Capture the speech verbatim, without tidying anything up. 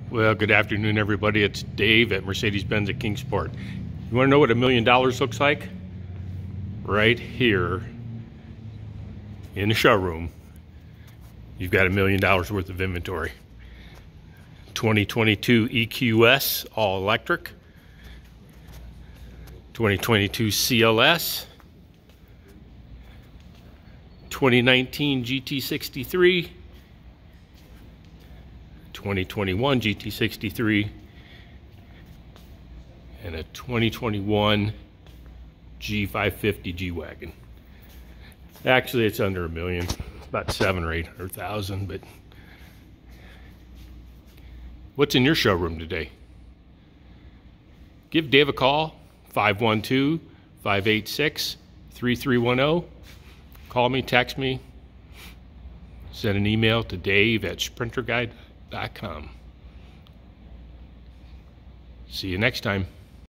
Well, good afternoon, everybody. It's Dave at Mercedes-Benz of Kingsport. You want to know what a million dollars looks like? Right here in the showroom, you've got a million dollars worth of inventory. twenty twenty-two E Q S all electric, twenty twenty-two C L S, twenty nineteen G T sixty-three, twenty twenty-one G T sixty-three, and a twenty twenty-one G five fifty G-Wagon. Actually, it's under a million, about seven or eight hundred thousand. But what's in your showroom today? Give Dave a call, five one two, five eight six, three three one zero. Call me, text me, send an email to Dave at sprinter guide dot com. See you next time.